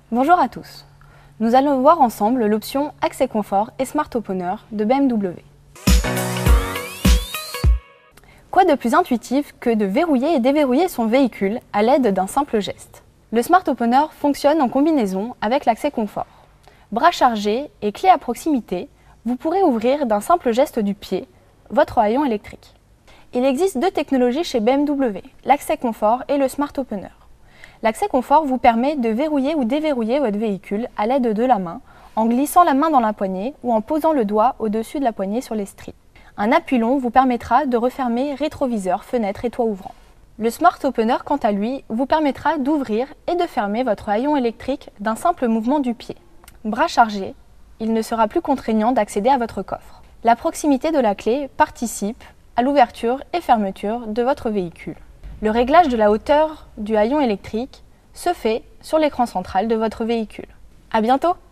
Bonjour à tous. Nous allons voir ensemble l'option Accès confort et Smart Opener de BMW. Quoi de plus intuitif que de verrouiller et déverrouiller son véhicule à l'aide d'un simple geste? Le Smart Opener fonctionne en combinaison avec l'accès confort. Bras chargés et clé à proximité, vous pourrez ouvrir d'un simple geste du pied votre haillon électrique. Il existe deux technologies chez BMW, l'accès confort et le Smart Opener. L'accès confort vous permet de verrouiller ou déverrouiller votre véhicule à l'aide de la main, en glissant la main dans la poignée ou en posant le doigt au-dessus de la poignée sur les stries. Un appui long vous permettra de refermer rétroviseur, fenêtre et toit ouvrant. Le Smart Opener, quant à lui, vous permettra d'ouvrir et de fermer votre haillon électrique d'un simple mouvement du pied. Bras chargés, il ne sera plus contraignant d'accéder à votre coffre. La proximité de la clé participe à l'ouverture et fermeture de votre véhicule. Le réglage de la hauteur du haillon électrique se fait sur l'écran central de votre véhicule. À bientôt!